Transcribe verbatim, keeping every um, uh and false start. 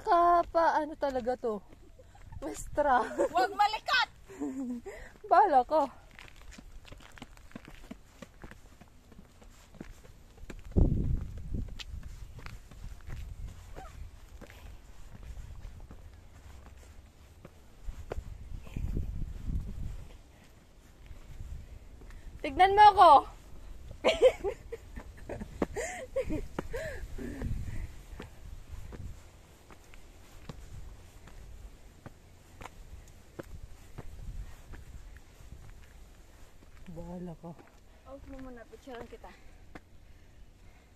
Nakapa, ano talaga to? Westra. Huwag malikat! Bala ko. Tignan mo ako. Bahala ko. Huwag mo muna, picturean kita.